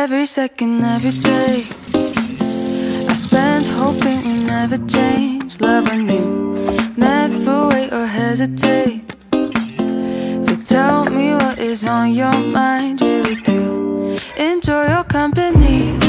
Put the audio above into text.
Every second, every day I spend hoping we never change. Love on you, never wait or hesitate to tell me what is on your mind. Really do enjoy your company.